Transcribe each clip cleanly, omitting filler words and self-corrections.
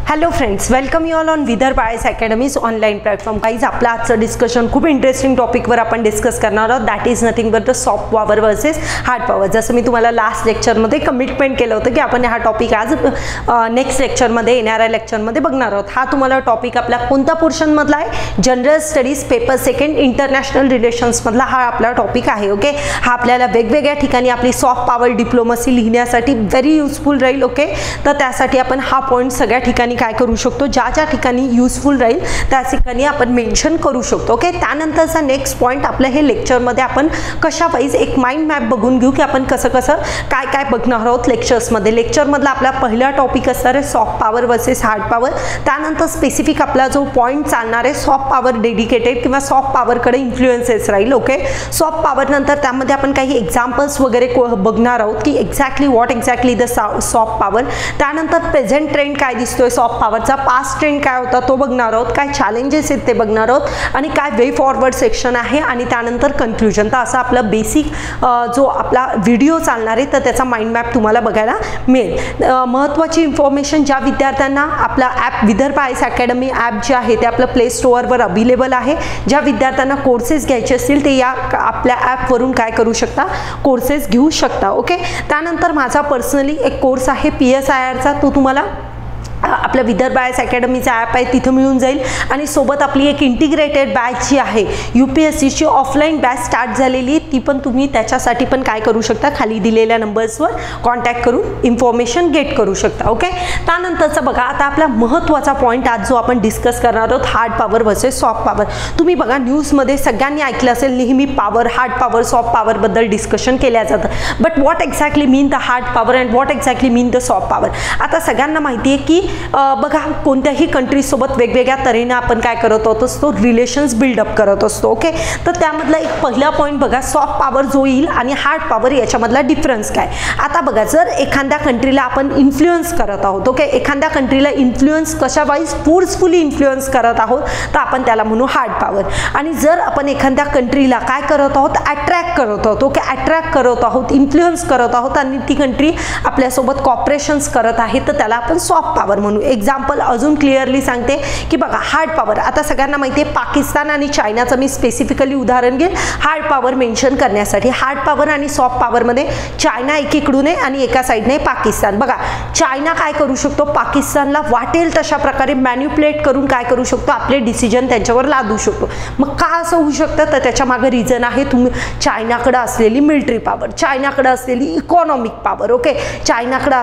Hello friends, welcome you all on Vidarbha IAS academies online platform. Guys, आपलं आजचं discussion खूप interesting टॉपिकवर आपण discuss करणार आहोत. That is nothing but the soft power versus hard power. जसं मी तुम्हाला लास्ट लेक्चरमध्ये कमिटमेंट केलं होतं की आपण हा टॉपिक आज नेक्स्ट लेक्चरमध्ये येणाऱ्या लेक्चरमध्ये बघणार आहोत. हा तुम्हाला टॉपिक आपल्या कोणत्या पोर्शनमधला आहे? General studies paper second international रिलेशन्समधला हा आपला टॉपिक आहे. ओके, हा आपल्याला वेगवेगळ्या ठिकाणी आपली सॉफ्ट पॉवर डिप्लोमसी लिहिण्यासाठी व्हेरी युजफुल राहील. ओके, तर त्यासाठी आपण हा पॉईंट सगळ्या ठिकाणी काय करू शकतो, ज्या ज्या ठिकाणी युजफुल राहील त्या ठिकाणी आपण मेन्शन करू शकतो. ओके, त्यानंतरचा नेक्स्ट पॉईंट आपल्या हे लेक्चरमध्ये आपण कशा वाईज एक माइंड मॅप बघून घेऊ की आपण कसं कसं काय काय बघणार आहोत लेक्चर्समध्ये. लेक्चरमधला आपला पहिला टॉपिक असणार आहे soft power versus hard power. त्यानंतर स्पेसिफिक आपला जो पॉईंट चालणार आहे सॉफ्ट पॉवर डेडिकेटेड किंवा सॉफ्ट पॉवरकडे इन्फ्लुएन्सेस राहील. ओके, सॉफ्ट पॉवर नंतर त्यामध्ये आपण काही एक्झाम्पल्स वगैरे बघणार आहोत की exactly what exactly the soft power. त्यानंतर प्रेझेंट ट्रेंड काय दिसतोय सॉफ्ट पॉवरचा, पास्ट ट्रेंड काय होता तो बघणार आहोत, काय चॅलेंजेस आहेत ते बघणार आहोत आणि काय वे फॉरवर्ड सेक्शन आहे आणि त्यानंतर कन्क्लुजन. तर असं आपला बेसिक जो आपला व्हिडिओ चालणार आहे तर त्याचा माइंड मॅप तुम्हाला बघायला मिळेल. महत्त्वाची इन्फॉर्मेशन, ज्या विद्यार्थ्यांना आपला app Vidarbha IAS academy app जे आहे ते आपलं प्ले स्टोअरवर अवेलेबल आहे. ज्या विद्यार्थ्यांना कोर्सेस घ्यायचे असतील ते या आपल्या ॲपवरून काय करू शकता, कोर्सेस घेऊ शकता. ओके, त्यानंतर माझा पर्सनली एक कोर्स आहे PSIRचा, तो तुम्हाला आपल्या विदर्भ आयएस अकॅडमीचा ॲप आहे तिथं मिळून जाईल. आणि सोबत आपली एक इंटिग्रेटेड बॅच जी आहे UPSCची ऑफलाईन बॅच स्टार्ट झालेली, ती पण तुम्ही त्याच्यासाठी पण काय करू शकता, खाली दिलेल्या नंबर्सवर कॉन्टॅक्ट करून इन्फॉर्मेशन गेट करू शकता. ओके, त्यानंतरचा बघा आता आपला महत्त्वाचा पॉईंट आज जो आपण डिस्कस करणार आहोत hard power versus soft power. तुम्ही बघा न्यूजमध्ये सगळ्यांनी ऐकलं असेल नेहमी पॉवर, हार्ड पॉवर, सॉफ्ट पॉवरबद्दल डिस्कशन केल्या जातं. But what exactly mean the hard power and what exactly mean the soft power. आता सगळ्यांना माहिती आहे की बघा कोणत्याही कंट्रीजसोबत वेगवेगळ्या तऱ्हेने आपण काय करत असतो, रिलेशन्स बिल्डअप करत असतो. ओके, तर त्यामधला एक पहिला पॉईंट बघा सॉफ्ट पॉवर जो येईल आणि हार्ड पॉवर याच्यामधला डिफरन्स काय. आता बघा जर एखाद्या कंट्रीला आपण इन्फ्लुएन्स करत आहोत, ओके, एखाद्या कंट्रीला इन्फ्लुएन्स कशावाईज फोर्सफुली इन्फ्लुएन्स करत आहोत तर आपण त्याला म्हणू हार्ड पॉवर. आणि जर आपण एखाद्या कंट्रीला काय करत आहोत, अट्रॅक्ट करत आहोत, ओके, अट्रॅक्ट करत आहोत, इन्फ्लुएन्स करत आहोत आणि ती कंट्री आपल्यासोबत कॉपरेशन्स करत आहे तर त्याला आपण सॉफ्ट पॉवर म्हणू. एक्झाम्पल अजून क्लिअरली सांगते की बघा हार्ड पॉवर, आता सगळ्यांना माहिती आहे पाकिस्तान आणि चायनाचं मी स्पेसिफिकली उदाहरण घेईन हार्ड पॉवर मेन्शन करण्यासाठी. हार्ड पॉवर आणि सॉफ्ट पॉवरमध्ये चायना एकीकडून आहे आणि एका साईडने पाकिस्तान. बघा चायना काय करू शकतो, पाकिस्तानला वाटेल तशा प्रकारे मॅन्युप्युलेट करून काय करू शकतो, आपले डिसिजन त्यांच्यावर लादू शकतो. मग का असं होऊ शकतं तर त्याच्या मागे रिझन आहे तुम्ही चायनाकडे असलेली मिलिटरी पॉवर, चायनाकडे असलेली इकॉनॉमिक पॉवर, ओके, चायनाकडे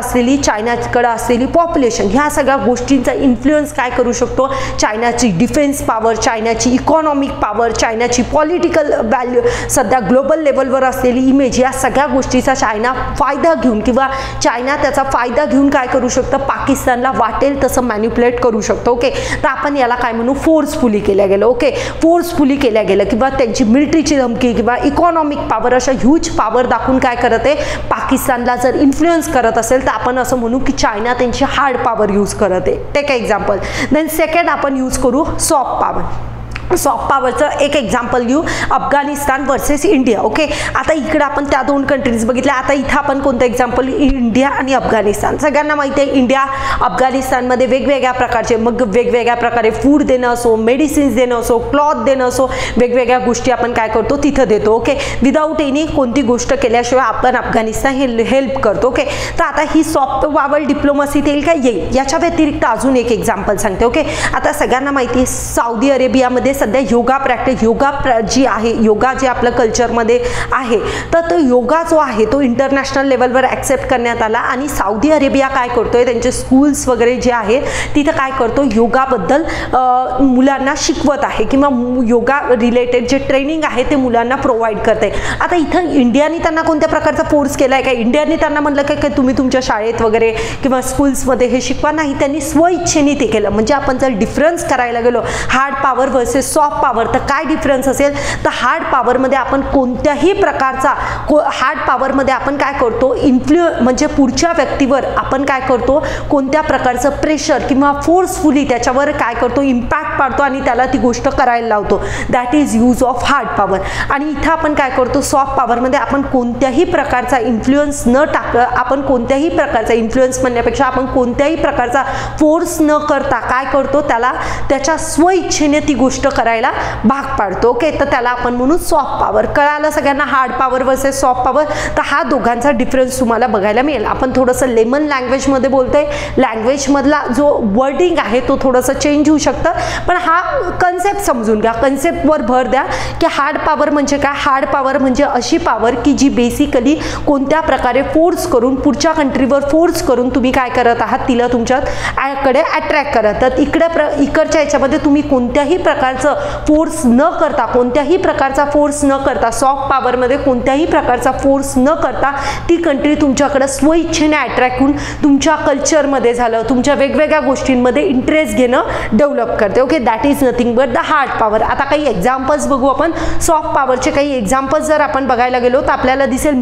असलेली पॉप्युलेशन, ह्या सगळ्या गोष्टींचा इन्फ्लुएन्स काय करू शकतो, चायनाची डिफेन्स पॉवर, चायनाची इकॉनॉमिक पॉवर, चायनाची पॉलिटिकल व्हॅल्यू, सध्या ग्लोबल लेवलवर असलेली इमेज, या सगळ्या गोष्टीचा चायना फायदा घेऊन किंवा चायना त्याचा फायदा घेऊन काय करू शकतं, पाकिस्तानला वाटेल तसं मॅन्युप्युलेट करू शकतो. ओके, तर आपण याला काय म्हणू, फोर्सफुली केल्या गेलं. ओके, फोर्सफुली केल्या गेलं किंवा त्यांची मिलिटरीची धमकी किंवा इकॉनॉमिक पॉवर अशा ह्यूज पॉवर दाखवून काय करत आहे, पाकिस्तानला जर इन्फ्लुएन्स करत असेल तर आपण असं म्हणू की चायना त्यांची हार्ड पॉवर यूज करत आहे. Take example. देन सेकंड आपण यूज करू सॉफ्ट पॉवर. सॉफ्ट पॉवरचं एक एक्झाम्पल घेऊ, अफगाणिस्तान वर्सेस इंडिया. ओके, आता इकडे आपण त्या दोन कंट्रीज बघितल्या, आता इथं आपण कोणतं एक्झाम्पल, इंडिया आणि अफगाणिस्तान. सगळ्यांना माहिती आहे इंडिया अफगाणिस्तानमध्ये वेगवेगळ्या प्रकारचे, मग वेगवेगळ्या प्रकारे फूड देणं असो, मेडिसिन्स देणं असो, क्लॉथ देणं असो, वेगवेगळ्या गोष्टी आपण काय करतो तिथं देतो. ओके, विदाऊट एनी कोणती गोष्ट केल्याशिवाय आपण अफगाणिस्तान हेल्प करतो. ओके, तर आता ही सॉफ्ट पॉवर डिप्लोमसीत येईल का, येईल. याच्या व्यतिरिक्त अजून एक एक्झाम्पल सांगते. ओके, आता सगळ्यांना माहिती आहे सौदी अरेबियामध्ये सध्या योगा प्रॅक्टिस, जी आहे, योगा जे आपल्या कल्चरमध्ये आहे तर तो योगा जो आहे तो इंटरनॅशनल लेवलवर ॲक्सेप्ट करण्यात आला आणि सौदी अरेबिया काय करतोय, त्यांचे स्कूल्स वगैरे जे आहेत तिथं काय करतो, योगाबद्दल मुलांना शिकवत आहे किंवा योगा रिलेटेड जे ट्रेनिंग आहे ते मुलांना प्रोव्हाइड करते. आता इथं इंडियाने त्यांना कोणत्या प्रकारचा फोर्स केला आहे का, इंडियाने त्यांना म्हटलं काय तुम्ही तुमच्या शाळेत वगैरे किंवा स्कूल्समध्ये हे शिकवा, नाही, त्यांनी स्वइच्छेने ते केलं. म्हणजे आपण जर डिफरन्स करायला गेलो hard power versus versus soft power, तर काय डिफरन्स असेल तर हार्ड पॉवरमध्ये आपण कोणत्याही प्रकारचा हार्ड पॉवरमध्ये आपण काय करतो म्हणजे पुढच्या व्यक्तीवर आपण काय करतो कोणत्या प्रकारचं प्रेशर किंवा फोर्सफुली त्याच्यावर काय करतो इम्पॅक्ट पाडतो आणि त्याला ती गोष्ट करायला लावतो. That is use of hard power. आणि इथं आपण काय करतो सॉफ्ट पॉवरमध्ये आपण कोणत्याही प्रकारचा इन्फ्लुएन्स न आपण कोणत्याही प्रकारचा इन्फ्लुएन्स म्हणण्यापेक्षा आपण कोणत्याही प्रकारचा फोर्स न करता काय करतो त्याला त्याच्या स्वइच्छेने ती गोष्ट करायला भाग पाडतो. ओके, तर त्याला आपण म्हणू सॉफ्ट पॉवर. कळालं सगळ्यांना hard power versus soft power. तर हा दोघांचा डिफरन्स तुम्हाला बघायला मिळेल. आपण थोडंसं लेमन लँग्वेजमध्ये बोलतोय, लँग्वेजमधला जो वर्डिंग आहे तो थोडंसं चेंज होऊ शकतं, पण हा कन्सेप्ट समजून घ्या, कन्सेप्टवर भर द्या की हार्ड पॉवर म्हणजे काय. हार्ड पॉवर म्हणजे अशी पॉवर की जी बेसिकली कोणत्या प्रकारे फोर्स करून पुढच्या कंट्रीवर फोर्स करून तुम्ही काय करत आहात तिला तुमच्याकडे अट्रॅक्ट करत. तर इकडच्या याच्यामध्ये तुम्ही कोणत्याही प्रकारचं फोर्स न करता कोणत्याही प्रकारचा फोर्स न करता सॉफ्ट पॉवरमध्ये कोणत्याही प्रकारचा फोर्स न करता ती कंट्री तुमच्याकडे स्वइच्छेने अट्रॅक्ट होऊन तुमच्या कल्चरमध्ये झालं तुमच्या वेगवेगळ्या गोष्टींमध्ये इंटरेस्ट घेणं डेव्हलप करते. Okay, that is nothing but the hard power. आता काही एक्झाम्पल्स बघू आपण सॉफ्ट पॉवरचे. काही एक्झाम्पल्स जर आपण बघायला गेलो तर आपल्याला दिसेल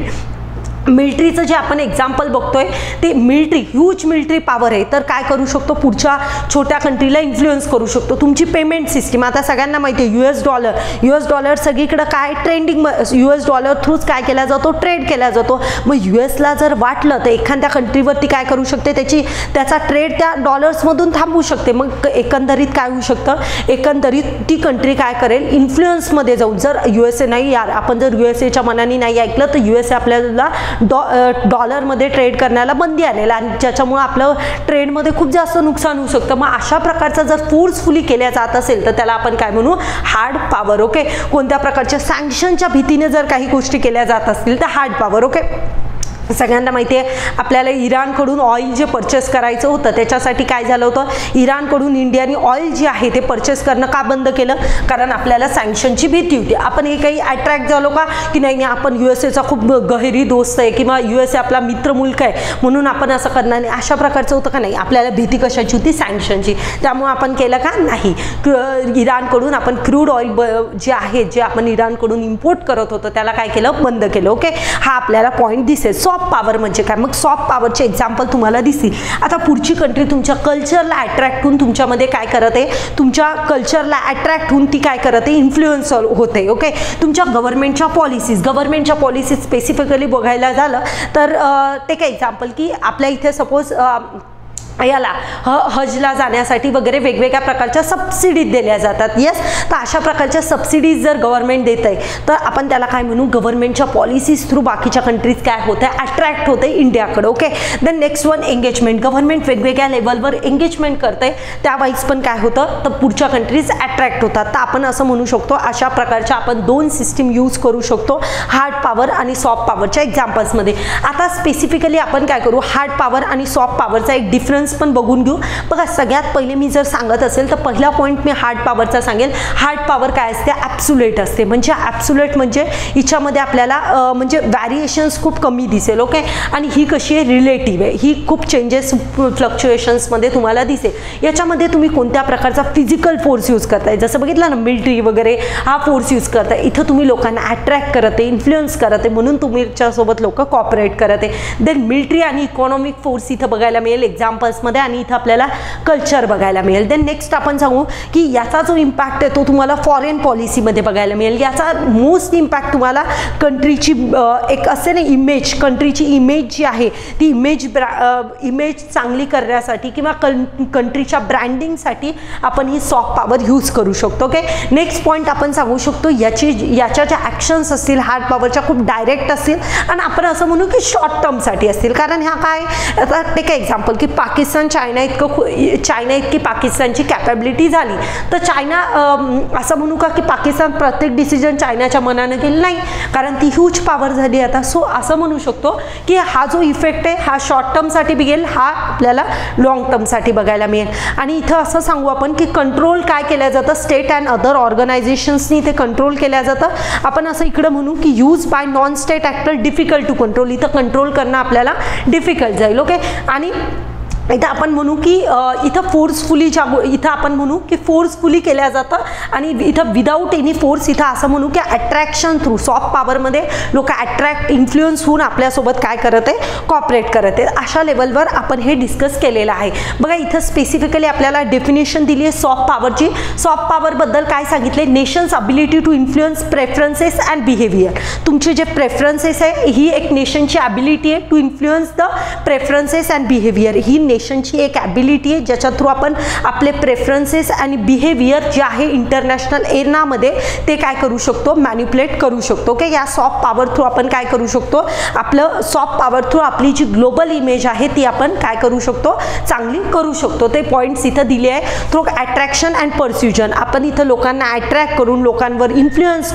मिलिटरीचं जे आपण एक्झाम्पल बघतोय ते ह्यूज मिलिटरी पॉवर आहे. तर काय करू शकतो पुढच्या छोट्या कंट्रीला इन्फ्लुएन्स करू शकतो. तुमची पेमेंट सिस्टीम आता सगळ्यांना माहिती आहे US डॉलर सगळीकडे काय ट्रेंडिंग US डॉलर थ्रूच काय केला जातो ट्रेड केला जातो. मग USला जर वाटलं तर एखाद्या कंट्रीवरती काय करू शकते त्याचा ट्रेड त्या डॉलर्समधून थांबवू शकते. मग एकंदरीत काय होऊ शकतं एकंदरीत ती कंट्री काय करेल इन्फ्लुएन्समध्ये जाऊन जर USA नाही यार आपण जर USAच्या मनाने नाही ऐकलं तर USA आपल्याला डॉलरमध्ये ट्रेड करण्याला बंदी आणेल आणि ज्याच्यामुळे आपलं ट्रेडमध्ये खूप जास्त नुकसान होऊ शकतं. मग अशा प्रकारचा जर फोर्सफुली केल्या जात असेल तर त्याला आपण काय म्हणू हार्ड पॉवर. ओके, कोणत्या प्रकारच्या सँक्शनच्या भीतीने जर काही गोष्टी केल्या जात असतील तर हार्ड पॉवर. ओके, सगळ्यांना माहिती आहे आपल्याला इराणकडून ऑइल जे परचेस करायचं होतं त्याच्यासाठी काय झालं होतं इराणकडून इंडियाने ऑइल जे आहे ते परचेस करणं का बंद केलं कारण आपल्याला सँक्शनची भीती होती. आपण हे काही अट्रॅक्ट झालो का की नाही आपण USAचा खूप गहिरी दोस्त आहे किंवा USA आपला मित्र मुलक आहे म्हणून आपण असं करणार नाही अशा प्रकारचं होतं का नाही. आपल्याला भीती कशाची होती सँक्शनची. त्यामुळे आपण केलं का नाही इराणकडून आपण क्रूड ऑइल जे आहे जे आपण इराणकडून इम्पोर्ट करत होतो त्याला काय केलं बंद केलं. ओके, हा आपल्याला पॉईंट दिसेल. सॉफ्ट पॉवर म्हणजे काय मग सॉफ्ट पॉवरचे एक्झाम्पल तुम्हाला दिसतील. आता पुढची कंट्री तुमच्या कल्चरला अट्रॅक्ट होऊन तुमच्यामध्ये काय करत आहे तुमच्या कल्चरला अट्रॅक्ट होऊन ती काय करत आहे इन्फ्लुएन्स होते. ओके, तुमच्या गव्हर्नमेंटच्या पॉलिसीज स्पेसिफिकली बघायला झालं तर ते काय एक्झाम्पल की आपल्या इथे सपोज याला हजला जाण्यासाठी वगैरे वेगवेगळ्या प्रकारच्या सबसिडीज दिल्या जातात. येस, तर अशा प्रकारच्या सबसिडीज जर गव्हर्नमेंट देत आहे तर आपण त्याला काय म्हणू गव्हर्नमेंटच्या पॉलिसीज थ्रू बाकीच्या कंट्रीज काय होते अट्रॅक्ट होते इंडियाकडे. Okay, then next one engagement. Government वेगवेगळ्या लेवलवर एंगेजमेंट करते त्यावाईज पण काय होतं तर पुढच्या कंट्रीज अट्रॅक्ट होतात. तर आपण असं म्हणू शकतो अशा प्रकारच्या आपण दोन सिस्टीम यूज करू शकतो हार्ड पॉवर आणि सॉफ्ट पॉवरच्या एक्झाम्पल्समध्ये. आता स्पेसिफिकली आपण काय करू हार्ड पॉवर आणि सॉफ्ट पॉवरचा एक डिफरन्स पण बघून घेऊ. बघा सगळ्यात पहिले मी जर सांगत असेल तर पहिला पॉईंट मी हार्ड पॉवरचा सांगेल. हार्ड पॉवर काय असते ॲब्सोल्यूट असते. म्हणजे ॲब्सोल्यूट म्हणजे हिच्यामध्ये आपल्याला म्हणजे व्हॅरिएशन्स खूप कमी दिसेल. ओके, आणि ही कशी आहे रिलेटिव्ह आहे. ही खूप चेंजेस फ्लक्च्युएशन्समध्ये तुम्हाला दिसेल. याच्यामध्ये तुम्ही कोणत्या प्रकारचा फिजिकल फोर्स यूज करताय जसं बघितलं ना मिलिटरी वगैरे हा फोर्स यूज करताय. इथं तुम्ही लोकांना अट्रॅक्ट करत आहे इन्फ्लुएन्स करत आहे म्हणून तुमच्यासोबत लोक कॉपरेट करत आहे. देन मिलिटरी आणि इकॉनॉमिक फोर्स इथं बघायला मिळेल एक्झाम्पल्स मध्ये आणि इथं आपल्याला कल्चर बघायला मिळेल. देन नेक्स्ट आपण सांगू की याचा जो इम्पॅक्ट आहे तो तुम्हाला फॉरेन पॉलिसीमध्ये बघायला मिळेल. याचा मोस्ट इम्पॅक्ट तुम्हाला कंट्रीची एक असे ना इमेज कंट्रीची इमेज जी आहे ती इमेज चांगली करण्यासाठी किंवा कंट्रीच्या ब्रँडिंगसाठी आपण ही सॉफ्ट पॉवर यूज करू शकतो. ओके, नेक्स्ट पॉईंट आपण सांगू शकतो याच्या ज्या ॲक्शन्स असतील हार्ड पॉवरच्या खूप डायरेक्ट असतील आणि आपण असं म्हणू की शॉर्ट टर्मसाठी असतील. कारण ह्या काय आता ते काय एक्झाम्पल की पाकिस्तान चायना इतकी पाकिस्तानची कॅपॅबिलिटी झाली तर चायना असं म्हणू का की पाकिस्तान प्रत्येक डिसिजन चायनाच्या मनानं केलं नाही कारण ती ह्यूज पॉवर झाली आता. सो असं म्हणू शकतो की हा जो इफेक्ट आहे हा शॉर्ट टर्मसाठी बघेल हा आपल्याला लॉंग टर्मसाठी बघायला मिळेल. आणि इथं असं सांगू आपण की कंट्रोल काय केलं जातं स्टेट अँड अदर ऑर्गनायझेशन्सनी ते कंट्रोल केलं जातं. आपण असं इकडं म्हणू की use by non state actor difficult to control. इथं कंट्रोल करणं आपल्याला डिफिकल्ट जाईल. ओके, आणि इथं आपण म्हणू की इथं फोर्सफुली इथं आपण म्हणू की फोर्सफुली केल्या जातं आणि इथं विदाऊट एनी फोर्स इथं असं म्हणू की अट्रॅक्शन थ्रू सॉफ्ट पॉवरमध्ये लोक अट्रॅक्ट इन्फ्लुएन्स होऊन आपल्यासोबत काय करत आहे कॉपरेट करत आहे अशा लेवलवर आपण हे डिस्कस केलेलं आहे. बघा इथं स्पेसिफिकली आपल्याला डेफिनेशन दिली आहे सॉफ्ट पॉवरची. सॉफ्ट पॉवरबद्दल काय सांगितले nations ability to influence preferences and behaviour. तुमचे जे प्रेफरन्सेस आहे ही एक नेशनची ॲबिलिटी आहे to influence the preferences and behaviour. ही नेशनची एक ॲबिलिटी आहे ज्याच्या थ्रू आपण आपले प्रेफरन्सेस आणि बिहेवियर जे आहे इंटरनॅशनल एरियामध्ये ते काय करू शकतो मॅन्युप्युलेट करू शकतो. ओके या सॉफ्ट पॉवर थ्रू आपण काय करू शकतो आपलं सॉफ्ट पॉवर थ्रू आपली जी ग्लोबल इमेज आहे ती आपण काय करू शकतो चांगली करू शकतो. ते पॉईंट्स इथं दिले आहे. थ्रू अट्रॅक्शन अँड परस्युजन आपण इथं लोकांना अट्रॅक्ट करून लोकांवर इन्फ्लुएन्स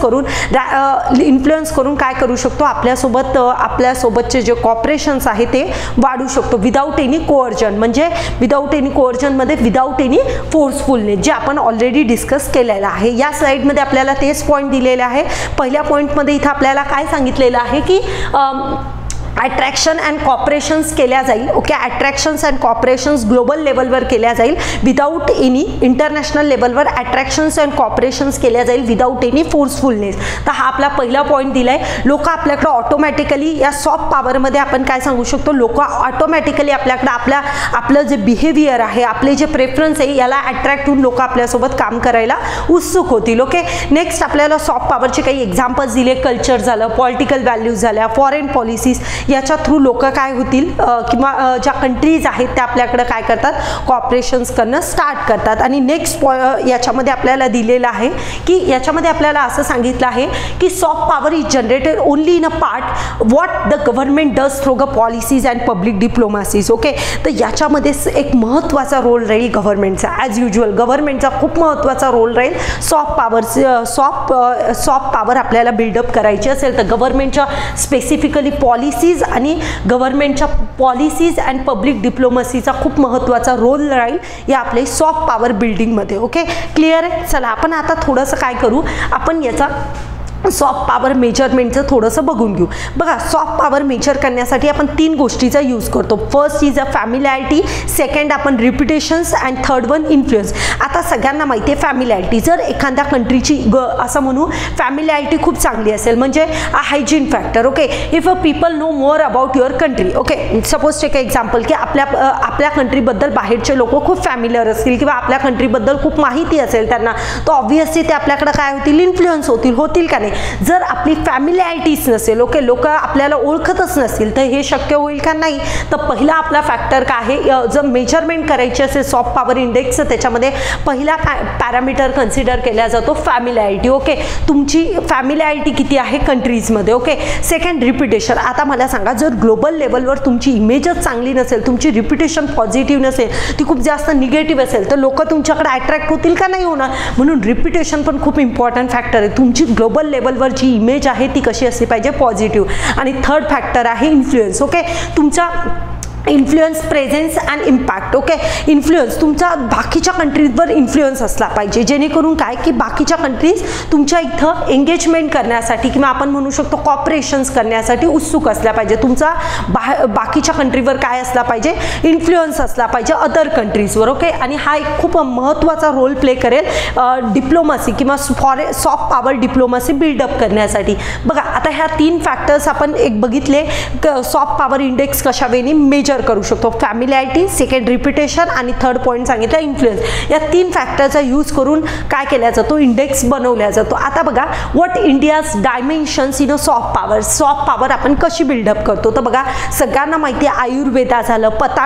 करून काय करू शकतो आपल्यासोबतचे जे कॉपरेशन्स आहे ते वाढू शकतो विदाऊट एनी कोअर्जन. म्हणजे विदाऊट एनी कोअर्जनमध्ये विदाऊट एनी फोर्सफुलनेस जे आपण ऑलरेडी डिस्कस केलेलं आहे. या स्लाइडमध्ये आपल्याला तेच पॉईंट दिलेले आहे. पहिल्या पॉईंटमध्ये इथं आपल्याला काय सांगितलेलं आहे की अट्रॅक्शन अँड कॉपरेशन्स केल्या जाईल. Okay attractions and cooperations global लेवलवर केल्या जाईल विदाऊट एनी इंटरनॅशनल लेवलवर अट्रॅक्शन्स अँड कॉपरेशन्स केल्या जाईल विदाऊट एनी फोर्सफुलनेस. तर हा आपला पहिला पॉईंट दिला आहे. लोक आपल्याकडं ऑटोमॅटिकली या सॉफ्ट पॉवरमध्ये आपण काय सांगू शकतो लोक ऑटोमॅटिकली आपल्याकडं आपलं जे बिहेवियर आहे आपले जे प्रेफरन्स आहे याला अट्रॅक्ट होऊन लोक आपल्यासोबत काम करायला उत्सुक होतील. ओके नेक्स्ट आपल्याला सॉफ्ट पॉवरचे काही एक्झाम्पल्स दिले. कल्चर झालं पॉलिटिकल व्हॅल्यूज झाल्या फॉरेन पॉलिसीज याच्या थ्रू लोक काय होतील किंवा ज्या कंट्रीज आहेत त्या आपल्याकडे काय करतात कॉपरेशन्स करणं स्टार्ट करतात. आणि नेक्स्ट याच्यामध्ये आपल्याला दिलेलं आहे की याच्यामध्ये आपल्याला असं सांगितलं आहे की soft power is generated only in a part what the government does through the policies and public diplomacies. Okay तर याच्यामध्ये एक महत्त्वाचा रोल राहील गव्हर्नमेंटचा. ॲज युज्युअल गव्हर्नमेंटचा खूप महत्त्वाचा रोल राहील. सॉफ्ट पॉवर आपल्याला बिल्डअप करायची असेल तर गव्हर्नमेंटच्या स्पेसिफिकली पॉलिसीज आणि गव्हर्नमेंटच्या पॉलिसीज अँड पब्लिक डिप्लोमसीचा खूप महत्त्वाचा रोल राहील या आपले सॉफ्ट पॉवर बिल्डिंगमध्ये. ओके क्लिअर आहे. चला आपण आता थोडंसं काय करू आपण याचा सॉफ्ट पॉवर मेजरमेंटचं थोडंसं बघून घेऊ. बघा सॉफ्ट पॉवर मेजर करण्यासाठी आपण 3 गोष्टीचा यूज करतो. First is a familiarity, second आपण reputations and third one influence. आता सगळ्यांना माहिती आहे फॅमिलॅरिटी. जर एखाद्या कंट्रीची असं म्हणू फॅमिलॅरिटी खूप चांगली असेल म्हणजे hygiene factor. Okay if a people know more about your country. Okay suppose take example की आपल्या कंट्रीबद्दल बाहेरचे लोक खूप फॅमिलियर असतील किंवा आपल्या कंट्रीबद्दल खूप माहिती असेल त्यांना तर ऑब्व्हियसली ते आपल्याकडे काय होतील इन्फ्लुएन्स होतील का नाही. जर आपली फॅमिलॅरिटीज नसेल ओके लोक आपल्याला ओळखतच नसतील तर हे शक्य होईल का नाही. तर पहिला आपला फॅक्टर काय आहे जर मेजरमेंट करायची असेल सॉफ्ट पॉवर इंडेक्स त्याच्यामध्ये पहिला पॅरामीटर कन्सिडर केला जातो फॅमिलॅरिटी. ओके तुमची फॅमिलॅरिटी किती आहे कंट्रीजमध्ये. Okay second reputation. आता मला सांगा जर ग्लोबल लेवलवर तुमची इमेजच चांगली नसेल तुमची रिप्युटेशन पॉझिटिव्ह नसेल ती खूप जास्त निगेटिव्ह असेल तर लोक तुमच्याकडे अट्रॅक्ट होतील का नाही होणार. म्हणून रिप्युटेशन पण खूप इम्पॉर्टंट फॅक्टर आहे. तुमची ग्लोबल लेवलवर जी इमेज आहे ती कशी असली पाहिजे पॉझिटिव्ह. आणि थर्ड फॅक्टर आहे इन्फ्लुएन्स. ओके तुमचा influence presence and impact. Okay influence तुमचा बाकीच्या कंट्रीजवर इन्फ्लुएन्स असला पाहिजे जेणेकरून काय की बाकीच्या कंट्रीज तुमच्या इथं एंगेजमेंट करण्यासाठी किंवा आपण म्हणू शकतो कॉपरेशन्स करण्यासाठी उत्सुक असल्या पाहिजे. तुमचा बाकीच्या कंट्रीवर काय असला पाहिजे इन्फ्लुएन्स असला पाहिजे अदर कंट्रीजवर. ओके आणि हा एक खूप महत्त्वाचा रोल प्ले करेल डिप्लोमसी किंवा सॉफ्ट पॉवर डिप्लोमसी बिल्डअप करण्यासाठी. बघा आता ह्या 3 फॅक्टर्स आपण एक बघितले सॉफ्ट पॉवर इंडेक्स कशा वेळी मेजर करू शकतो. फॅमिलॅरिटी सेकंड रिप्युटेशन आणि थर्ड पॉईंट सांगितलं इन्फ्लुएन्स. या 3 फॅक्टरचा यूज करून काय केला जातो इंडेक्स बनवला जातो. आता बघा what India's dimensions in a soft power. Soft power आपण कशी बिल्डअप करतो तर बघा सगळ्यांना माहिती आहे आयुर्वेदा झालं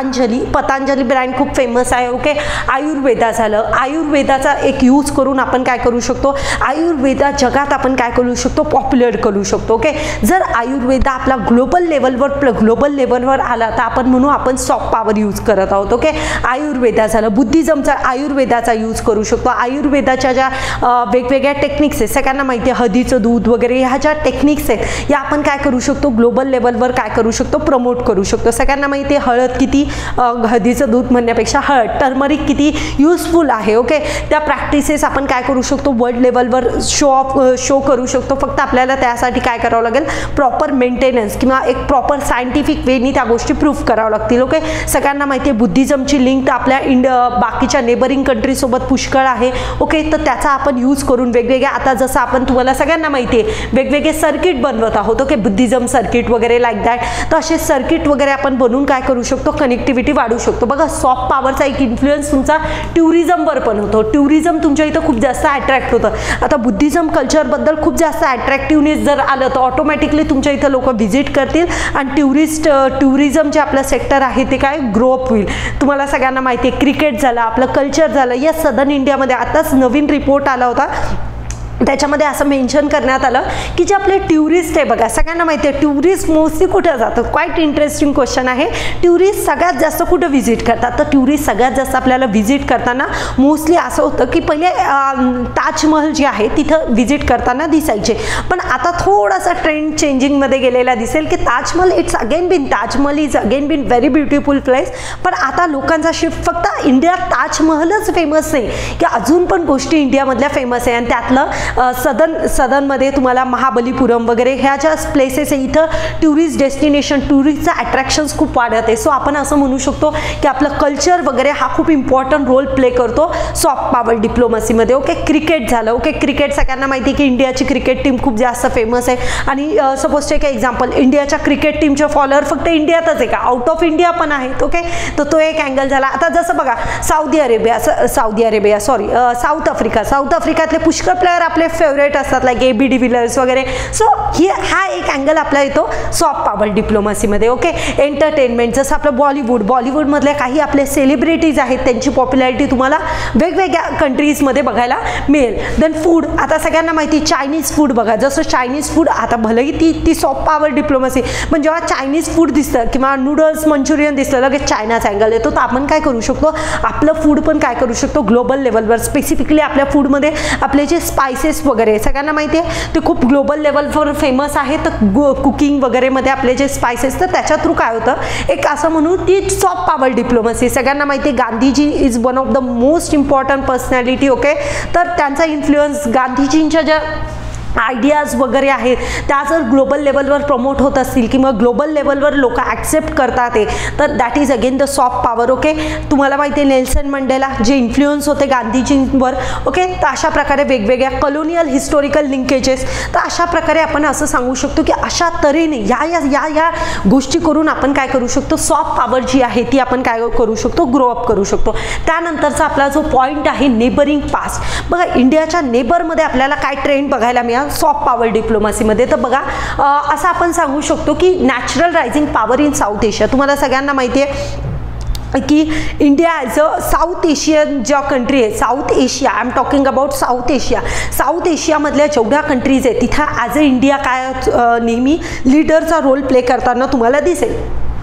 पतंजली ब्रँड खूप फेमस आहे. ओके आयुर्वेदा झालं आयुर्वेदाचा एक यूज करून आपण काय करू शकतो आयुर्वेदा जगात आपण काय करू शकतो पॉप्युलर करू शकतो. ओके जर आयुर्वेदा आपला ग्लोबल लेवलवर आला तर आपण म्हणू आपण सॉफ्ट पॉवर यूज करत आहोत. ओके आयुर्वेदा झालं बुद्धिझमचा आयुर्वेदाचा यूज करू शकतो. आयुर्वेदाच्या ज्या वेगवेगळ्या टेक्निक्स आहेत सगळ्यांना माहिती आहे हळदीचं दूध वगैरे ह्या ज्या टेक्निक्स आहेत या आपण काय करू शकतो ग्लोबल लेवलवर काय करू शकतो प्रमोट करू शकतो. सगळ्यांना माहिती आहे हळद किती हळदीचं दूध म्हणण्यापेक्षा टर्मरिक किती युजफुल आहे. ओके त्या प्रॅक्टिसेस आपण काय करू शकतो वर्ल्ड लेवलवर शो करू शकतो. फक्त आपल्याला त्यासाठी काय करावं लागेल प्रॉपर मेंटेनन्स किंवा एक प्रॉपर सायंटिफिक वेनी त्या गोष्टी प्रूफ करावं करावं लागतील. ओके, सगळ्यांना माहिती आहे बुद्धिझमची लिंक तर आपल्या बाकीच्या नेबरिंग कंट्रीजसोबत पुष्कळ आहे. ओके, तर त्याचा आपण यूज करून वेगवेगळ्या आता जसं आपण तुम्हाला सगळ्यांना माहिती आहे वेगवेगळे सर्किट बनवत आहोत. ओके, बुद्धिझम सर्किट वगैरे लाईक दॅट. तर असे सर्किट वगैरे आपण बनवून काय करू शकतो, कनेक्टिव्हिटी वाढवू शकतो. बघा सॉफ्ट पॉवरचा एक इन्फ्लुएन्स तुमचा टुरिझमवर पण होतो. टुरिझम तुमच्या इथं खूप जास्त अट्रॅक्ट होतं. आता बुद्धिझम कल्चरबद्दल खूप जास्त अट्रॅक्टिव्हनेस जर आलं तर ऑटोमॅटिकली तुमच्या इथं लोक व्हिजिट करतील आणि टुरिझम जे आपलं सेक्टर आहे ते काय ग्रो अप होईल. तुम्हाला सगळ्यांना माहिती आहे क्रिकेट झालं, आपलं कल्चर झालं. या सदर्न इंडियामध्ये आताच नवीन रिपोर्ट आला होता, त्याच्यामध्ये असं मेन्शन करण्यात आलं की जे आपले टुरिस्ट आहे बघा, सगळ्यांना माहिती आहे टुरिस्ट मोस्टली कुठे जातात. क्वाईट इंटरेस्टिंग क्वेश्चन आहे. टुरिस्ट सगळ्यात जास्त कुठं व्हिजिट करतात, तर टुरिस्ट सगळ्यात जास्त आपल्याला व्हिजिट करताना मोस्टली असं होतं की पहिले ताजमहल जे आहे तिथं व्हिजिट करताना दिसायचे, पण आता थोडासा ट्रेंड चेंजिंगमध्ये गेलेला दिसेल की Taj Mahal Taj Mahal is again been very beautiful place. पण आता लोकांचा शिफ्ट फक्त इंडियात ताजमहलच फेमस नाही की अजून पण गोष्टी इंडियामधल्या फेमस आहे. आणि त्यातलं सदनमध्ये तुम्हाला महाबलीपुरम वगैरे ह्या ज्या प्लेसेस आहे इथं टुरिस्ट डेस्टिनेशन टुरिस्टचा अट्रॅक्शन्स खूप वाढत आहे. सो आपण असं म्हणू शकतो की आपलं कल्चर वगैरे हा खूप इम्पॉर्टंट रोल प्ले करतो सॉफ्ट पॉवर डिप्लोमसीमध्ये. ओके, क्रिकेट झालं. ओके, क्रिकेट सगळ्यांना माहिती आहे की इंडियाची क्रिकेट टीम खूप जास्त फेमस आहे. आणि सपोज टेक एक्झाम्पल इंडियाच्या क्रिकेट टीमचे फॉलोअर फक्त इंडियातच आहे का, आउट ऑफ इंडिया पण आहेत. ओके, तर तो एक अँगल झाला. आता जसं बघा साऊथ आफ्रिकातले पुष्कळ प्लेयर आपले फेवरेट असतात लाईक AB डिव्हिलियर्स वगैरे. सो हा एक अँगल आपला येतो सॉफ्ट पॉवर डिप्लोमसीमध्ये. ओके, एंटरटेनमेंट जसं आपलं बॉलिवूडमधले काही आपले सेलिब्रिटीज आहेत त्यांची पॉप्युलॅरिटी तुम्हाला वेगवेगळ्या कंट्रीजमध्ये बघायला मिळेल. देन फूड, आता सगळ्यांना माहिती चायनीज फूड बघा, जसं चायनीज फूड आता भलेही ती सॉफ्ट पॉवर डिप्लोमसी, पण जेव्हा चायनीज फूड दिसतं किंवा नूडल्स मंचुरियन दिसलं लगेच चायनाचा अँगल येतो. तर आपण काय करू शकतो, आपलं फूड पण काय करू शकतो ग्लोबल लेवलवर. स्पेसिफिकली आपल्या फूडमध्ये आपले जे स्पायसेस वगैरे सगळ्यांना माहिती आहे ते खूप ग्लोबल लेवलवर फेमस आहे. तर कुकिंग वगैरे मध्ये आपले जे स्पायसेस तर त्याच्या थ्रू काय होतं एक असं म्हणून ती सॉफ्ट पॉवर डिप्लोमसी. सगळ्यांना माहिती आहे Gandhiji is one of the most important personality. Okay, तर त्यांचा इन्फ्लुएन्स गांधीजींच्या ज्या आयडियाज वगैरे आहेत त्या जर ग्लोबल लेवलवर प्रमोट होत असतील किंवा ग्लोबल लेवलवर लोक ॲक्सेप्ट करतात ते, तर that is again the soft power. Okay, तुम्हाला माहिती आहे नेल्सन मंडेला जे इन्फ्लुएन्स होते गांधीजींवर. ओके, तर अशा प्रकारे वेगवेगळ्या कॉलोनियल हिस्टॉरिकल लिंकेजेस. तर अशा प्रकारे आपण असं सांगू शकतो की अशा तऱ्हेने या गोष्टी करून आपण काय करू शकतो सॉफ्ट पॉवर जी आहे ती आपण काय करू शकतो ग्रो अप करू शकतो. त्यानंतरचा आपला जो पॉईंट आहे नेबरिंग पास्ट. बघा इंडियाच्या नेबरमध्ये आपल्याला काय ट्रेंड बघायला मिळाला सॉफ्ट पॉवर डिप्लोमसीमध्ये. तर बघा असं आपण सांगू शकतो की natural rising power in South Asia. तुम्हाला सगळ्यांना माहिती आहे की India as a South Asian ज्या कंट्री आहे South Asia, I am talking about South एशियामधल्या जेवढ्या कंट्रीज आहेत तिथं ॲज अ इंडिया काय नेहमी लीडरचा रोल प्ले करताना तुम्हाला दिसेल.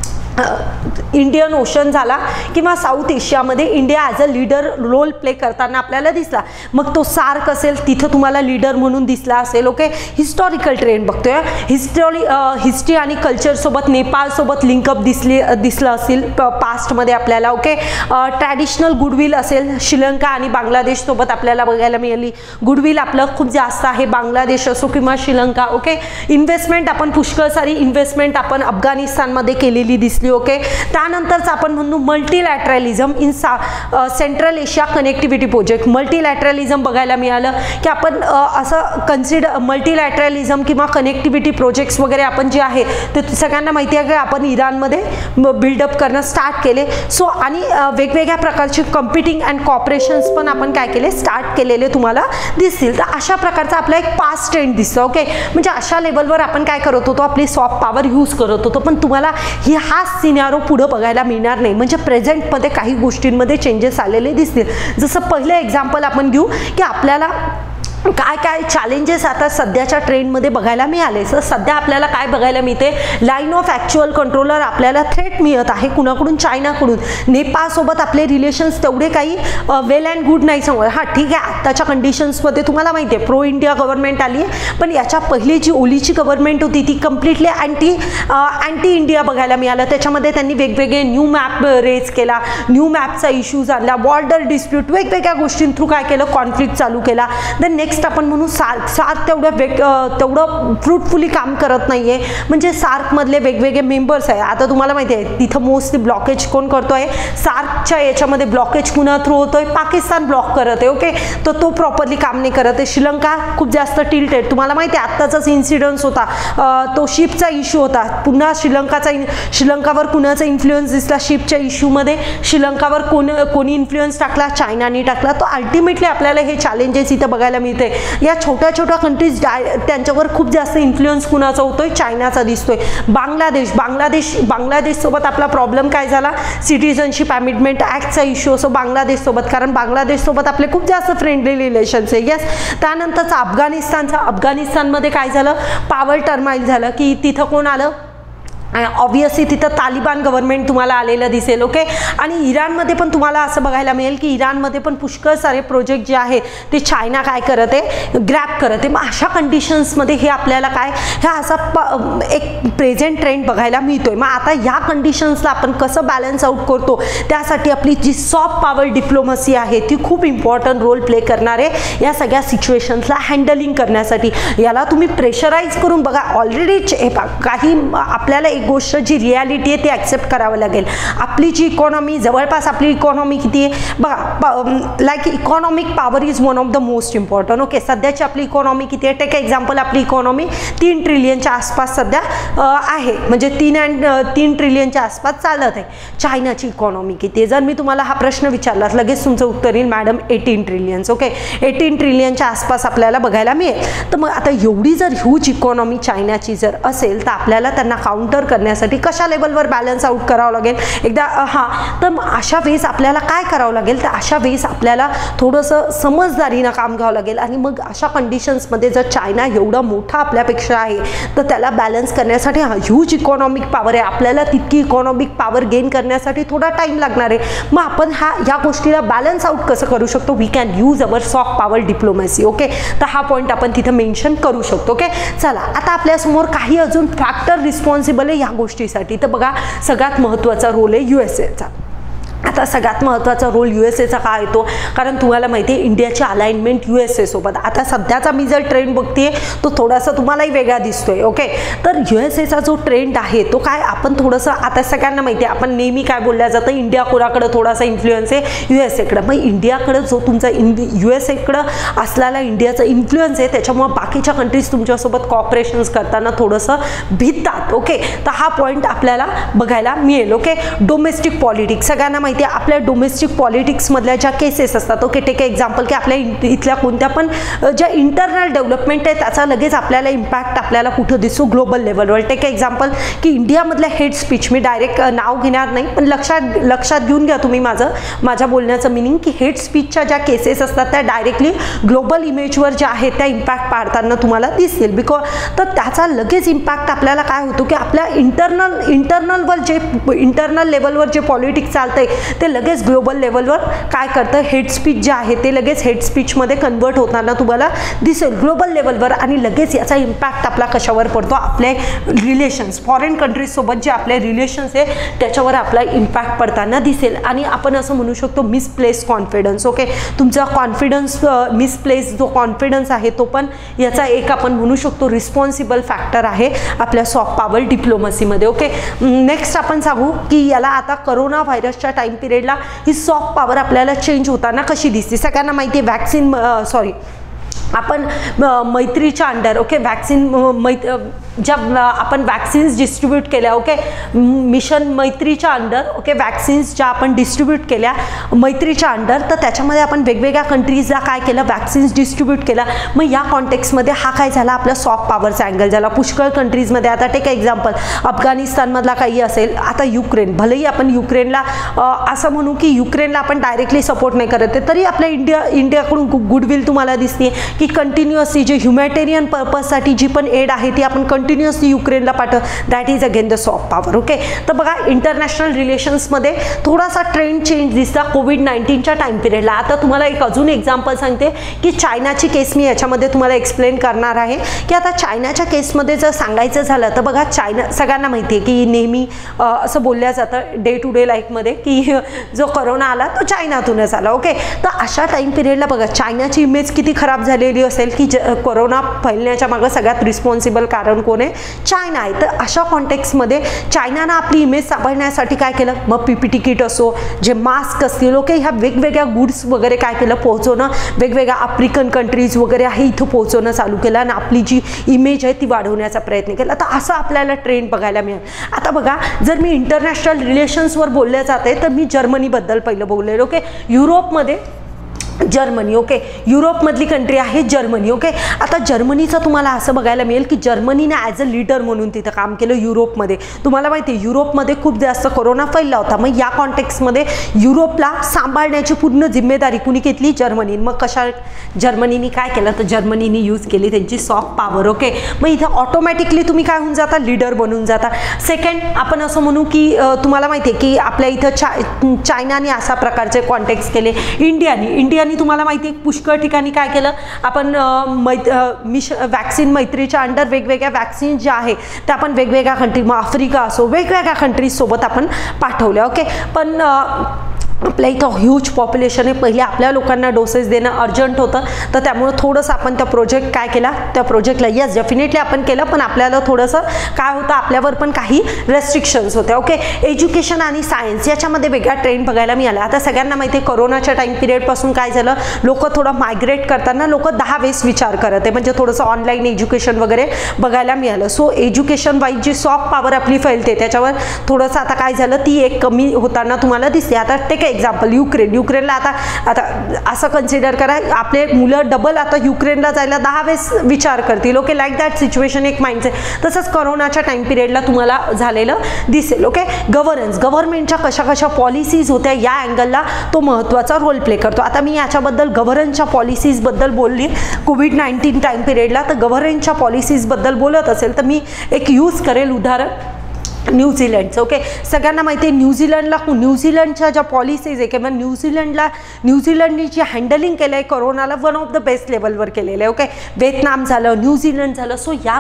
इंडियन ओशन झाला किंवा साऊथ एशियामध्ये India as a leader role play करताना आपल्याला दिसला. मग तो सार्क असेल तिथं तुम्हाला लीडर म्हणून दिसला असेल. ओके, हिस्टॉरिकल ट्रेंड बघतोय हिस्ट्री आणि कल्चरसोबत नेपाळसोबत लिंकअप दिसलं असेल पास्टमध्ये आपल्याला. ओके, ट्रॅडिशनल गुडविल असेल श्रीलंका आणि बांगलादेशसोबत आपल्याला बघायला मिळाली. गुडविल आपलं खूप जास्त आहे बांगलादेश असो किंवा श्रीलंका. ओके, इन्व्हेस्टमेंट आपण पुष्कळ सारी इन्व्हेस्टमेंट आपण अफगाणिस्तानमध्ये केलेली दिसली. ओके, त्यानंतरच आपण म्हणू multilateralism in Central Asia connectivity project. Multilateralism बघायला मिळालं की आपण असं कन्सिडर मल्टीलॅटरलिझम किंवा कनेक्टिव्हिटी प्रोजेक्ट्स वगैरे आपण जे आहे ते सगळ्यांना माहिती आहे की आपण इराणमध्ये बिल्डअप करणं स्टार्ट केले. सो आणि वेगवेगळ्या प्रकारचे कम्पिटिंग अँड कॉपरेशन्स पण आपण काय केले स्टार्ट केलेले तुम्हाला दिसतील. तर अशा प्रकारचा आपला एक पास्ट ट्रेंड दिसतो. ओके, म्हणजे अशा लेवलवर आपण काय करत होतो आपली सॉफ्ट पॉवर यूज करत होतो. पण तुम्हाला हा सिनारो पुढे बघायला मिळणार नाही. म्हणजे प्रेझेंटमध्ये काही गोष्टींमध्ये चेंजेस आलेले दिसतील. जसं पहिलं एक्झाम्पल आपण घेऊ की आपल्याला काय काय चॅलेंजेस आता सध्याच्या ट्रेंडमध्ये बघायला मिळाले. तर सध्या आपल्याला काय बघायला मिळते लाईन ऑफ ॲक्च्युअल कंट्रोलर आपल्याला थ्रेट मिळत आहे कुणाकडून चायनाकडून. नेपाळसोबत आपले रिलेशन्स तेवढे काही वेल अँड गुड नाही सांगू. हां ठीक आहे आत्ताच्या कंडिशन्समध्ये तुम्हाला माहिती आहे प्रो इंडिया गव्हर्नमेंट आली आहे, पण याच्या पहिली जी ओलीची गव्हर्नमेंट होती ती कम्प्लिटली अँटी इंडिया बघायला मिळालं. त्याच्यामध्ये त्यांनी वेगवेगळे न्यू मॅप रेज केला, न्यू मॅपचा इश्यूज आणला, बॉर्डर डिस्प्यूट वेगवेगळ्या गोष्टीं थ्रू काय केलं कॉन्फ्लिक्ट चालू केला. देन नेक्स्ट नेक्स्ट आपण म्हणू सार्क तेवढं फ्रुटफुली काम करत नाहीये, म्हणजे सार्कमधले वेगवेगळे मेंबर्स आहे. आता तुम्हाला माहिती आहे तिथं मोस्टली ब्लॉकेज कोण करतोय, सार्कच्या याच्यामध्ये ब्लॉकेज कुणा थ्रू होतोय, पाकिस्तान ब्लॉक करत आहे. ओके, तर तो प्रॉपरली काम नाही करत आहे. श्रीलंका खूप जास्त टिल्टेड, तुम्हाला माहिती आहे आत्ताचाच इन्सिडन्स होता, तो शिपचा इश्यू होता. पुन्हा श्रीलंकावर कुणाचा इन्फ्लुएन्स दिसला शिपच्या इश्यूमध्ये, श्रीलंकावर कोणी इन्फ्लुएन्स टाकला, चायनाने टाकला. तो अल्टिमेटली आपल्याला हे चॅलेंजेस इथं बघायला मिळते. या छोट्या छोट्या कंट्रीज त्यांच्यावर खूप जास्त इन्फ्लुएन्स कुणाचा होतोय, चायनाचा दिसतोय. बांगलादेश सोबत आपला प्रॉब्लेम काय झाला, सिटिझनशिप अमेंडमेंट ऍक्टचा इश्यू असो बांगलादेश सोबत, कारण बांगलादेश सोबत आपले खूप जास्त फ्रेंडली रिलेशन्स आहे. यस, त्यानंतरचा अफगाणिस्तानमध्ये काय झालं, पॉवर टर्माईल झालं, की तिथं कोण आलं, ऑब्वियसली तिथं तालिबान गव्हर्नमेंट तुम्हाला आलेलं दिसेल. ओके, आणि इराणमध्ये पण तुम्हाला असं बघायला मिळेल की इराणमध्ये पण पुष्कळ सारे प्रोजेक्ट जे आहे ते चायना काय करत आहे, ग्रॅब करत आहे. मग अशा कंडिशन्समध्ये हे आपल्याला काय, ह्या असा एक प्रेझेंट ट्रेंड बघायला मिळतोय. मग आता या कंडिशन्सला आपण कसं बॅलन्स आउट करतो, त्यासाठी आपली जी सॉफ्ट पॉवर डिप्लोमसी आहे ती खूप इम्पॉर्टंट रोल प्ले करणार आहे या सगळ्या सिच्युएशन्सला हँडलिंग करण्यासाठी. याला तुम्ही प्रेशराईज करून बघा, ऑलरेडी काही आपल्याला गोष्ट जी रियालिटी आहे ती ॲक्सेप्ट करावं लागेल. आपली जी इकॉनॉमी, जवळपास आपली इकॉनॉमी किती आहे बघा, like economic power is one of the most important. Okay, सध्याची आपली इकॉनॉमी किती आहे, टेक एक्झाम्पल आपली इकॉनॉमी 3 ट्रिलियनच्या आसपास सध्या आहे, म्हणजे 3 ट्रिलियनच्या आसपास चालत आहे. चायनाची इकॉनॉमी किती आहे, जर मी तुम्हाला हा प्रश्न विचारला लगेच तुमचं उत्तर येईल मॅडम 18 ट्रिलियन्स. ओके, 18 ट्रिलियनच्या आसपास आपल्याला बघायला मिळेल. तर मग आता एवढी जर ह्यूज इकॉनॉमी चायनाची जर असेल तर आपल्याला त्यांना काउंटर करण्यासाठी कशा लेवलवर बॅलन्स आउट करावं लागेल एकदा. तर अशा वेळेस आपल्याला काय करावं लागेल, तर अशा वेळेस आपल्याला थोडंसं समजदारीनं काम घ्यावं लागेल. आणि मग अशा कंडिशन्समध्ये जर चायना एवढा मोठा आपल्यापेक्षा आहे तर त्याला बॅलन्स करण्यासाठी ह्यूज इकॉनॉमिक पॉवर आहे, आपल्याला तितकी इकॉनॉमिक पॉवर गेन करण्यासाठी थोडा टाईम लागणार आहे. मग आपण ह्या गोष्टीला बॅलन्स आउट कसं करू शकतो, we can use our soft power diplomacy. Okay, तर हा पॉईंट आपण तिथं मेन्शन करू शकतो. ओके, चला आता आपल्यासमोर काही अजून फॅक्टर रिस्पॉन्सिबल आहे या गोष्टीसाठी. तर बघा, सगळ्यात महत्त्वाचा रोल आहे USA चा. आता सगळ्यात महत्त्वाचा रोल USA चा का येतो, कारण तुम्हाला माहिती आहे इंडियाची अलाइनमेंट USA सोबत. आता सध्याचा मी जर ट्रेंड बघते तो थोडासा तुम्हालाही वेगळा दिसतोय. ओके, तर USA चा जो ट्रेंड आहे तो काय, आपण थोडंसं आता सगळ्यांना माहिती आहे, आपण नेहमी काय बोलल्या जातं, इंडिया कोणाकडे थोडासा इन्फ्लुएन्स आहे USA कडे. मग इंडियाकडे जो तुमचा USA कडे असलेला इंडियाचा इन्फ्लुएन्स आहे त्याच्यामुळे बाकीच्या कंट्रीज तुमच्यासोबत कॉपरेशन्स करताना थोडंसं भितात. ओके, तर हा पॉईंट आपल्याला बघायला मिळेल. ओके, डोमेस्टिक पॉलिटिक्स सगळ्यांना माहिती आहे, आपल्या डोमेस्टिक पॉलिटिक्समधल्या ज्या केसेस असतात. ओके, टेक एक्झाम्पल की आपल्या इथल्या कोणत्या पण ज्या इंटरनल डेव्हलपमेंट आहे त्याचा लगेच आपल्याला इम्पॅक्ट आपल्याला कुठं दिसतो, ग्लोबल लेवलवर. टेक एक्झाम्पल की इंडियामधल्या हेड स्पीच, मी डायरेक्ट नाव घेणार नाही पण लक्षात घेऊन घ्या तुम्ही माझ्या बोलण्याचं मिनिंग, की हेड स्पीचच्या ज्या केसेस असतात त्या डायरेक्टली ग्लोबल इमेजवर ज्या आहेत त्या इम्पॅक्ट पाडताना तुम्हाला दिसतील. तर त्याचा लगेच इम्पॅक्ट आपल्याला काय होतो की आपल्या इंटरनल लेवलवर जे पॉलिटिक्स चालतंय ते लगेच ग्लोबल लेवलवर काय करतं, हेड स्पीच जे आहे ते लगेच हेड स्पीचमध्ये कन्वर्ट होताना तुम्हाला दिसेल ग्लोबल लेवलवर. आणि लगेच याचा इम्पॅक्ट आपला कशावर पडतो, आपले रिलेशन्स, फॉरेन कंट्रीजसोबत जे आपले रिलेशन्स आहे त्याच्यावर आपला इम्पॅक्ट पडताना दिसेल. आणि आपण असं म्हणू शकतो मिसप्लेस कॉन्फिडन्स. ओके, तुमचा कॉन्फिडन्स मिसप्लेस जो कॉन्फिडन्स आहे तो पण याचा एक आपण म्हणू शकतो रिस्पॉन्सिबल फॅक्टर आहे आपल्या सॉफ्ट पॉवर डिप्लोमसीमध्ये. ओके, नेक्स्ट आपण सांगू की याला आता करोना व्हायरसच्या टाइम पिरियडला ही सॉफ्ट पॉवर आपल्याला चेंज होताना कशी दिसते. सगळ्यांना माहिती आहे वॅक्सिन, आपण मैत्रीच्या अंडर. ओके, ज्या आपण वॅक्सिन्स डिस्ट्रीब्यूट केल्या. ओके, मिशन मैत्रीच्या अंडर. ओके, वॅक्सिन्स ज्या आपण डिस्ट्रीब्यूट केल्या मैत्रीच्या अंडर, तर त्याच्यामध्ये आपण वेगवेगळ्या कंट्रीजला काय केलं, वॅक्सिन्स डिस्ट्रीब्यूट केला. मग या कॉन्टेक्स्टमध्ये हा काय झाला, आपला सॉफ्ट पॉवरचा अँगल झाला. पुष्कळ कंट्रीजमध्ये, आता टेक एक्झाम्पल अफगाणिस्तानमधला काही असेल, आता युक्रेन, भलेही आपण युक्रेनला असं म्हणू की युक्रेनला आपण डायरेक्टली सपोर्ट नाही करत आहे, तरी आपल्या इंडियाकडून गुडविल तुम्हाला दिसते की कंटिन्युअसली जे ह्युमॅनिटेरियन पर्पजसाठी जी पण एड आहे ती आपण कंटिन्युअसली युक्रेनला पाठव, that is again the soft power. Okay, तर बघा इंटरनॅशनल रिलेशन्समध्ये थोडासा ट्रेंड चेंज दिसला कोविड-19च्या टाइम पिरियडला. आता तुम्हाला एक अजून एक्झाम्पल सांगते की चायनाची केस मी याच्यामध्ये तुम्हाला एक्सप्लेन करणार आहे की आता चायनाच्या केसमध्ये जर सांगायचं झालं तर बघा चायना सगळ्यांना माहिती आहे की नेहमी असं बोलल्या जातं डे टू डे लाईफमध्ये की जो कोरोना आला तो चायनातूनच आला. ओके, तर अशा टाइम पिरियडला बघा चायनाची इमेज किती खराब झालेली असेल की कोरोना फैलण्याच्या मागे सगळ्यात रिस्पॉन्सिबल कारण कोण आहे? चायना आहे. तर अशा कॉन्टेक्स्टमध्ये चायनानं आपली इमेज सांभाळण्यासाठी काय केलं? मग पीपीटी किट असो, जे मास्क असतील, ओके, ह्या वेगवेगळ्या गुड्स वगैरे काय केलं पोहोचवणं, वेगवेगळ्या आफ्रिकन कंट्रीज वगैरे आहे इथं पोहोचवणं चालू केलं आणि आपली जी इमेज आहे ती वाढवण्याचा प्रयत्न केला. तर असं आपल्याला ट्रेंड बघायला मिळेल. आता बघा जर मी इंटरनॅशनल रिलेशन्सवर बोलले जाते तर मी जर्मनीबद्दल पहिलं बोलले. ओके, युरोपमध्ये जर्मनी. ओके, युरोपमधली कंट्री आहे जर्मनी. ओके, आता जर्मनीचं तुम्हाला असं बघायला मिळेल की जर्मनीने ॲज अ लीडर म्हणून तिथं काम केलं युरोपमध्ये. तुम्हाला माहिती आहे युरोपमध्ये खूप जास्त कोरोना फैलला होता. मग या कॉन्टेक्स्टमध्ये युरोपला सांभाळण्याची पूर्ण जिम्मेदारी कुणी घेतली? जर्मनी. मग कशा जर्मनीने काय केलं? तर जर्मनीने यूज केली त्यांची सॉफ्ट पॉवर. ओके, मग इथं ऑटोमॅटिकली तुम्ही काय होऊन जाता? लीडर बनून जाता. सेकंड आपण असं म्हणू की तुम्हाला माहिती आहे की आपल्या इथं चायनाने अशा प्रकारचे कॉन्टेक्स्ट केले. इंडियाने तुम्हाला माहिती आहे पुष्कळ ठिकाणी काय केलं आपण वॅक्सिन मैत्रीच्या अंडर वेगवेगळ्या वॅक्सिन ज्या आहे त्या आपण वेगवेगळ्या कंट्री, मग आफ्रिका असो, वेगवेगळ्या कंट्रीज सोबत आपण पाठवल्या. ओके, पण आपल्या इथं ह्यूज पॉप्युलेशन आहे. पहिले आपल्या लोकांना डोसेस देणं अर्जंट होतं तर त्यामुळे थोडंसं आपण त्या प्रोजेक्ट काय केला, त्या प्रोजेक्टला यस डेफिनेटली आपण केलं, पण आपल्याला थोडंसं काय होतं आपल्यावर पण काही रेस्ट्रिक्शन्स होत्या. ओके, एज्युकेशन आणि सायन्स याच्यामध्ये वेगळा ट्रेंड बघायला मिळाला. आता सगळ्यांना माहिती आहे कोरोनाच्या टाइम पिरियडपासून काय झालं, लोक थोडं मायग्रेट करताना लोक 10 वेळेस विचार करत आहे, म्हणजे थोडंसं ऑनलाईन एज्युकेशन वगैरे बघायला मिळालं. सो एज्युकेशन वाईज जी सॉफ्ट पॉवर आपली फैलते त्याच्यावर थोडंसं आता काय झालं ती एक कमी होताना तुम्हाला दिसते. आता ते एक्झाम्पल युक्रेनला आता असं कन्सिडर करा आपले मुलं डबल आता युक्रेनला जायला 10 वेळेस विचार करतील. ओके, लाईक दॅट सिच्युएशन एक माइंडसेट तसंच कोरोनाच्या टाइम पिरियडला तुम्हाला झालेलं दिसेल. ओके, गव्हर्नमेंटच्या कशा पॉलिसीज होत्या या अँगलला तो महत्त्वाचा रोल प्ले करतो. आता मी याच्याबद्दल गव्हर्नमेंटच्या पॉलिसीजबद्दल बोलली कोविड-19 टाइम पिरियडला, तर गव्हर्नमेंटच्या पॉलिसीजबद्दल बोलत असेल तर मी एक यूज करेल उदाहरण न्यूझीलंडचं. ओके, सगळ्यांना माहिती आहे न्यूझीलंडच्या ज्या पॉलिसीज आहे किंवा न्यूझीलंडनी जी हँडलिंग केलं आहे कोरोनाला वन ऑफ द बेस्ट लेवलवर केलेलं आहे. ओके, व्हिएतनाम झालं, न्यूझीलंड झालं. सो या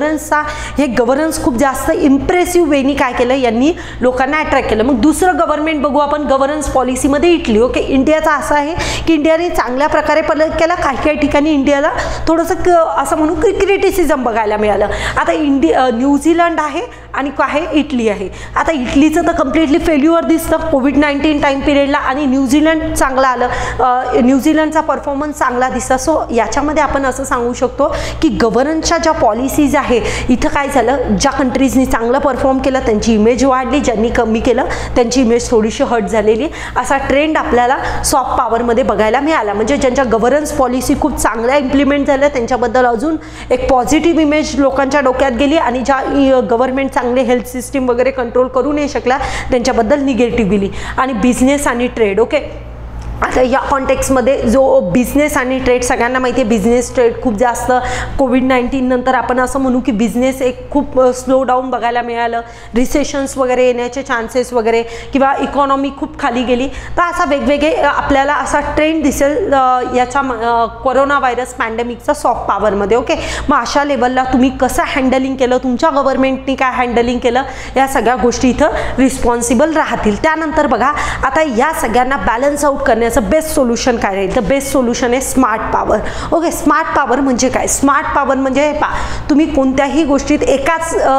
गव्हर्नन्स खूप जास्त इम्प्रेसिव्ह वेनी काय केलं यांनी लोकांना अट्रॅक्ट केलं. मग दुसरं गव्हर्नमेंट बघू आपण गव्हर्नन्स पॉलिसीमध्ये इटली. ओके, इंडियाचा असं आहे की इंडियाने चांगल्या प्रकारे केला, काही ठिकाणी इंडियाला थोडंसं असं म्हणू की क्रिटिसिझम बघायला मिळालं. आता न्यूझीलंड आहे आणि काय इटली आहे. आता इटलीचं तर कम्प्लिटली फेल्युअर दिसतं कोविड-19 टाइम पिरियडला आणि न्यूझीलंड चांगलं आलं, न्यूझीलंडचा परफॉर्मन्स चांगला दिसला. सो याच्यामध्ये आपण असं सांगू शकतो की गव्हर्नन्सच्या ज्या पॉलिसीज आहे इथं काय झालं, ज्या कंट्रीजनी चांगलं परफॉर्म केलं त्यांची इमेज वाढली, ज्यांनी कमी केलं त्यांची इमेज थोडीशी हट झालेली, असा ट्रेंड आपल्याला सॉफ्ट पॉवरमध्ये बघायला मिळाला. म्हणजे ज्यांच्या गव्हर्नन्स पॉलिसी खूप चांगल्या इम्प्लिमेंट झाल्या त्यांच्याबद्दल अजून एक पॉझिटिव्ह इमेज लोकांच्या डोक्यात गेली आणि ज्या गव्हर्नमेंट चांगले हेल्थ सिस्टीम वगैरे कंट्रोल करू नाही शकला त्यांच्याबद्दल निगेटिव्ह गेली. आणि बिझनेस आणि ट्रेड. ओके, आता या कॉन्टेक्स्टमध्ये जो बिझनेस आणि ट्रेड सगळ्यांना माहिती आहे बिझनेस ट्रेड खूप जास्त कोविड-19 नंतर आपण असं म्हणू की बिझनेस एक खूप स्लो डाऊन बघायला मिळालं, रिसेशन्स वगैरे येण्याचे चान्सेस वगैरे किंवा इकॉनॉमी खूप खाली गेली. तर असा वेगवेगळे आपल्याला असा ट्रेंड दिसेल याचा कोरोना व्हायरस पॅन्डेमिकचा सॉफ्ट पॉवरमध्ये. ओके, मग अशा लेवलला तुम्ही कसं हँडलिंग केलं, तुमच्या गव्हर्नमेंटनी काय हँडलिंग केलं, या सगळ्या गोष्टी इथं रिस्पॉन्सिबल राहतील. त्यानंतर बघा आता या सगळ्यांना बॅलन्स आउट करण्याचं बेस्ट सोल्युशन काय राहील, तर बेस्ट सोल्युशन आहे smart power. Okay, smart power म्हणजे काय? स्मार्ट पॉवर म्हणजे तुम्ही कोणत्याही गोष्टीत एक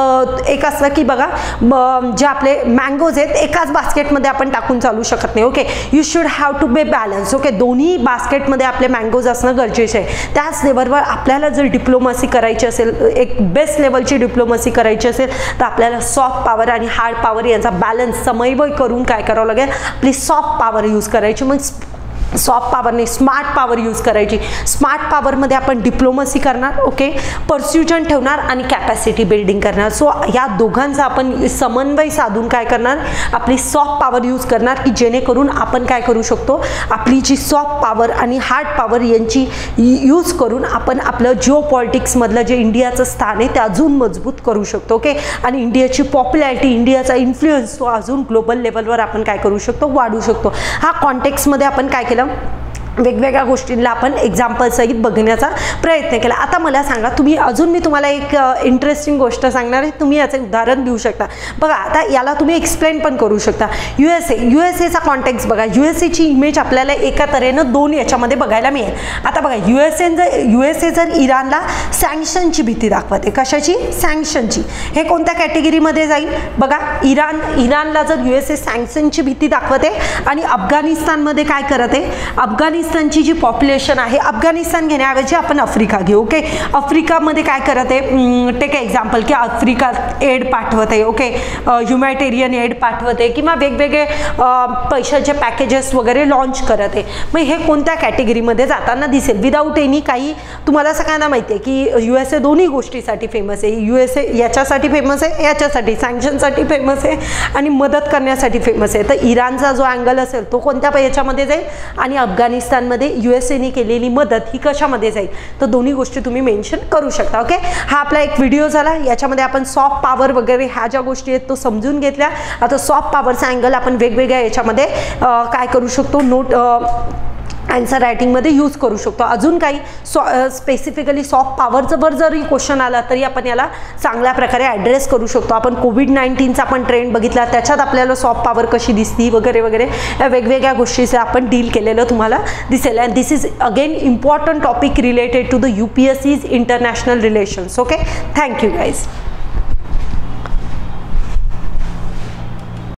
असतं की बघा जे आपले मँगोज आहेत एकाच बास्केटमध्ये आपण टाकून चालू शकत नाही. Okay, you should have to be balance. Okay, दोन्ही बास्केटमध्ये आपले मँगोज असणं गरजेचं आहे. त्याच लेवलवर आपल्याला जर डिप्लोमसी करायची असेल, एक बेस्ट लेवलची डिप्लोमसी करायची असेल तर आपल्याला सॉफ्ट पॉवर आणि हार्ड पॉवर यांचा बॅलन्स समन्वय करून काय करावं लागेल, आपली सॉफ्ट पॉवर यूज करायची. मग सॉफ्ट पॉवरने स्मार्ट पॉवर यूज करायची. स्मार्ट पॉवरमध्ये आपण डिप्लोमसी करणार, ओके, पर्स्युजन ठेवणार आणि कॅपॅसिटी बिल्डिंग करणार. सो या दोघांचा आपण समन्वय साधून काय करणार, आपली सॉफ्ट पॉवर यूज करणार की जेणेकरून आपण काय करू शकतो, आपली जी सॉफ्ट पॉवर आणि हार्ड पॉवर यांची यूज करून आपण आपलं जिओ पॉलिटिक्समधलं जे इंडियाचं स्थान आहे ते अजून मजबूत करू शकतो. ओके, आणि इंडियाची पॉप्युलॅरिटी, इंडियाचा इन्फ्लुएन्स तो अजून ग्लोबल लेवलवर आपण काय करू शकतो, वाढू शकतो. हा कॉन्टेक्स्टमध्ये आपण काय केलं, वेगवेगळ्या गोष्टींना आपण एक्झाम्पल सहित बघण्याचा प्रयत्न केला. आता मला सांगा, तुम्ही अजून मी तुम्हाला एक इंटरेस्टिंग गोष्ट सांगणार आहे, तुम्ही याचं उदाहरण देऊ शकता. बघा आता याला तुम्ही एक्सप्लेन पण करू शकता. युएसएचा कॉन्टेक्स्ट बघा. युएसएची इमेज आपल्याला एका तऱ्हेनं दोन याच्यामध्ये बघायला मिळेल. आता बघा, युएसए जर इराणला सँक्शनची भीती दाखवते, कशाची, सँक्शनची, हे कोणत्या कॅटेगरीमध्ये जाईल बघा. इराणला जर युएसए सँक्शनची भीती दाखवते आणि अफगाणिस्तानमध्ये काय करत आहे, अफगाणिस्तानची जी पॉप्युलेशन आहे, अफगाणिस्तान घेण्याऐवजी आपण आफ्रिका घेऊ. ओके, आफ्रिकामध्ये काय करत आहे, टेक एक्झाम्पल की आफ्रिका एड पाठवत आहे, ओके, ह्युमॅनिटेरियन एड पाठवते किंवा वेगवेगळे पैशाचे पॅकेजेस वगैरे लॉन्च करत आहे. मग हे कोणत्या कॅटेगरीमध्ये जाताना दिसेल, विदाऊट एनी काही. तुम्हाला सगळ्यांना माहिती आहे की युएसए दोन्ही गोष्टीसाठी फेमस आहे. युएसए याच्यासाठी फेमस आहे, याच्यासाठी सँक्शनसाठी फेमस आहे आणि मदत करण्यासाठी फेमस आहे. तर इराणचा जो अँगल असेल तो कोणत्या याच्यामध्ये जाईल आणि अफगाणिस्तानमध्ये युएसएने केलेली मदत ही कशामध्ये जाईल, तर दोन्ही गोष्टी तुम्ही मेन्शन करू शकता. ओके, हा आपला एक व्हिडिओ झाला. याच्यामध्ये आपण सॉफ्ट पॉवर वगैरे ह्या ज्या गोष्टी आहेत तो समजून घेतल्या. आता सॉफ्ट पॉवरचा अँगल आपण वेगवेगळ्या याच्यामध्ये काय करू शकतो, नोट आन्सर रायटिंगमध्ये यूज करू शकतो. अजून काही स्पेसिफिकली सॉफ्ट पॉवरचं जरी क्वेश्चन आला तरी आपण याला चांगल्या प्रकारे ॲड्रेस करू शकतो. आपण कोविड-19चा आपण ट्रेंड बघितला, त्याच्यात आपल्याला सॉफ्ट पॉवर कशी दिसती वगैरे वगैरे या वेगवेगळ्या गोष्टीचं आपण डील केलेलं तुम्हाला दिसेल. And this is again important topic related to the UPSC's international relations. Okay, thank you guys.